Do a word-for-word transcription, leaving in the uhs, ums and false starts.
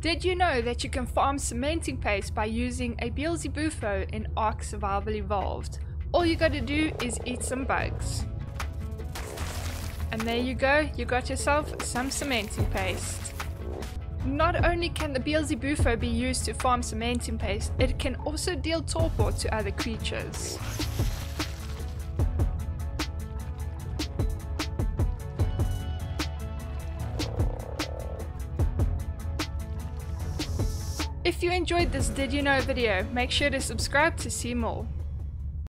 Did you know that you can farm cementing paste by using a Beelzebufo in Ark Survival Evolved? All you gotta do is eat some bugs. And there you go, you got yourself some cementing paste. Not only can the Beelzebufo be used to farm cementing paste, it can also deal torpor to other creatures. If you enjoyed this Did You Know video, make sure to subscribe to see more.